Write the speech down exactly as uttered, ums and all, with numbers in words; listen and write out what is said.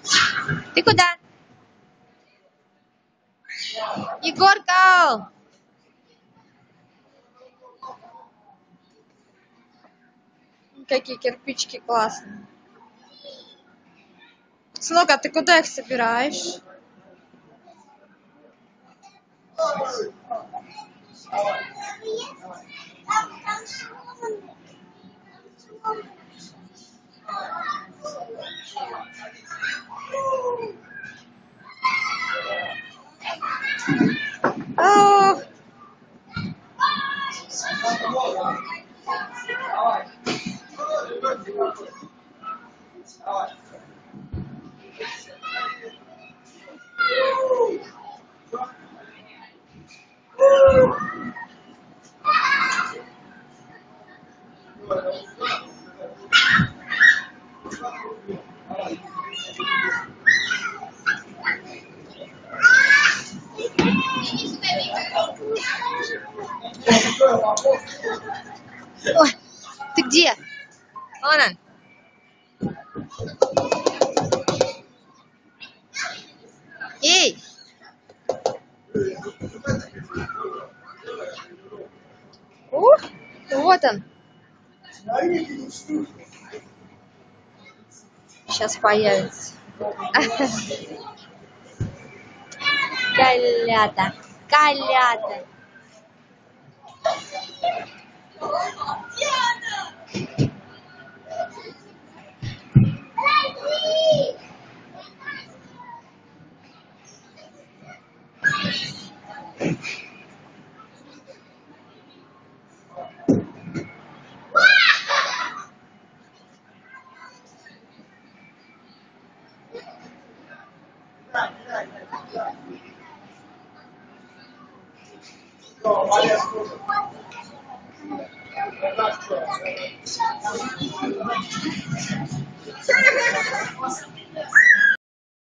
Ты куда? Егорка! Какие кирпичики классные. Сынок, а ты куда их собираешь? Ох. Ой, ты где? Вон он. Эй! Ух, вот он. Сейчас появится. Колята, колята.